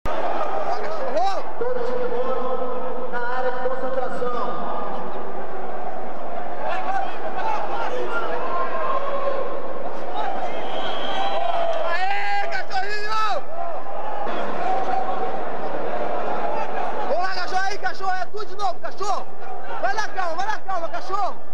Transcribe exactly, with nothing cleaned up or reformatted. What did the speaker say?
Todos que moram na área de concentração. Aê, cachorrinho! Vamos lá, cachorro aí, cachorro. É tudo de novo, cachorro. Vai na calma, vai na calma, cachorro.